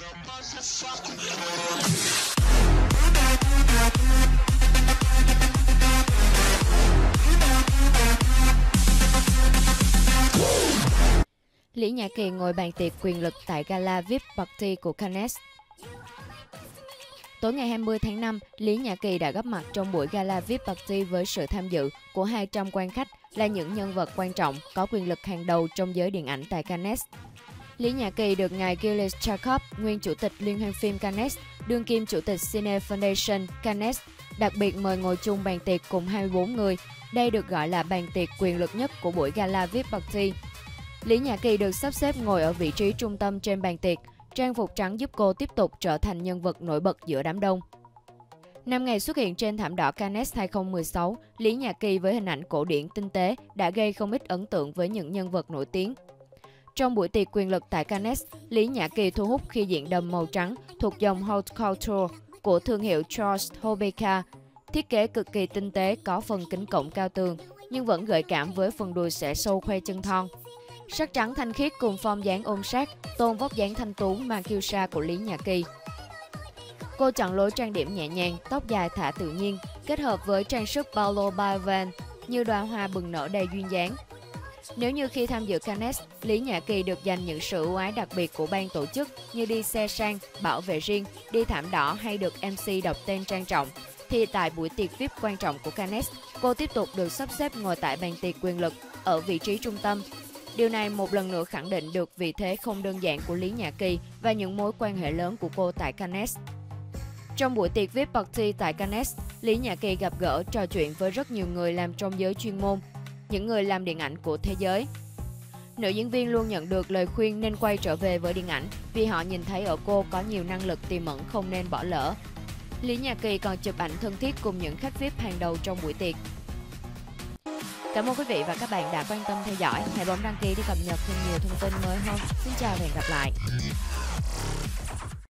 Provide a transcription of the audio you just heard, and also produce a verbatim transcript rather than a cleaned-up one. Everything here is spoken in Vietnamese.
Lý Nhã Kỳ ngồi bàn tiệc quyền lực tại gala vê i pê Party của Cannes. Tối ngày hai mươi tháng năm, Lý Nhã Kỳ đã góp mặt trong buổi gala vê i pê Party với sự tham dự của hai trăm quan khách là những nhân vật quan trọng có quyền lực hàng đầu trong giới điện ảnh tại Cannes. Lý Nhã Kỳ được ngài Gilles Jacob, nguyên chủ tịch Liên hoan phim Cannes, đương kim chủ tịch Cine Foundation Cannes, đặc biệt mời ngồi chung bàn tiệc cùng hai mươi bốn người. Đây được gọi là bàn tiệc quyền lực nhất của buổi gala vê i pê Party. Lý Nhã Kỳ được sắp xếp ngồi ở vị trí trung tâm trên bàn tiệc. Trang phục trắng giúp cô tiếp tục trở thành nhân vật nổi bật giữa đám đông. Năm ngày xuất hiện trên thảm đỏ Cannes hai không một sáu, Lý Nhã Kỳ với hình ảnh cổ điển tinh tế đã gây không ít ấn tượng với những nhân vật nổi tiếng. Trong buổi tiệc quyền lực tại Cannes, Lý Nhã Kỳ thu hút khi diện đầm màu trắng thuộc dòng Haute Couture của thương hiệu Charles Hobeika. Thiết kế cực kỳ tinh tế, có phần kính cổng cao tường, nhưng vẫn gợi cảm với phần đùi xẻ sâu khoe chân thon. Sắc trắng thanh khiết cùng form dáng ôm sát, tôn vóc dáng thanh tú mang kiêu sa của Lý Nhã Kỳ. Cô chọn lối trang điểm nhẹ nhàng, tóc dài thả tự nhiên, kết hợp với trang sức Paulo Balvan như đóa hoa bừng nở đầy duyên dáng. Nếu như khi tham dự Cannes, Lý Nhã Kỳ được dành những sự ưu ái đặc biệt của ban tổ chức như đi xe sang, bảo vệ riêng, đi thảm đỏ hay được em xê đọc tên trang trọng, thì tại buổi tiệc vê i pê quan trọng của Cannes, cô tiếp tục được sắp xếp ngồi tại bàn tiệc quyền lực ở vị trí trung tâm. Điều này một lần nữa khẳng định được vị thế không đơn giản của Lý Nhã Kỳ và những mối quan hệ lớn của cô tại Cannes. Trong buổi tiệc vê i pê Party tại Cannes, Lý Nhã Kỳ gặp gỡ trò chuyện với rất nhiều người làm trong giới chuyên môn, những người làm điện ảnh của thế giới. Nữ diễn viên luôn nhận được lời khuyên nên quay trở về với điện ảnh vì họ nhìn thấy ở cô có nhiều năng lực tiềm ẩn không nên bỏ lỡ. Lý Nhã Kỳ còn chụp ảnh thân thiết cùng những khách vê i pê hàng đầu trong buổi tiệc. Cảm ơn quý vị và các bạn đã quan tâm theo dõi. Hãy bấm đăng ký để cập nhật thêm nhiều thông tin mới hơn. Xin chào và hẹn gặp lại.